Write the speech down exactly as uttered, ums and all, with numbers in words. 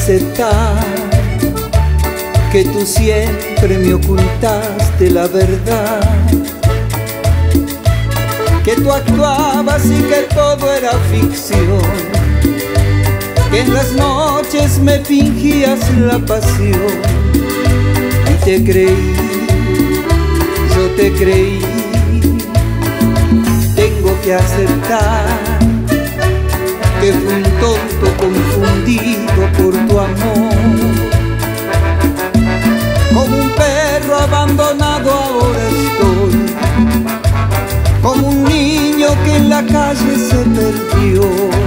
aceptar que tú siempre me ocultaste la verdad, que tú actuabas y que todo era ficción, que en las noches me fingías la pasión. Y te creí, yo te creí. Tengo que aceptar que fui un tonto confundido por tu amor. Como un perro abandonado ahora estoy, como un niño que en la calle se perdió.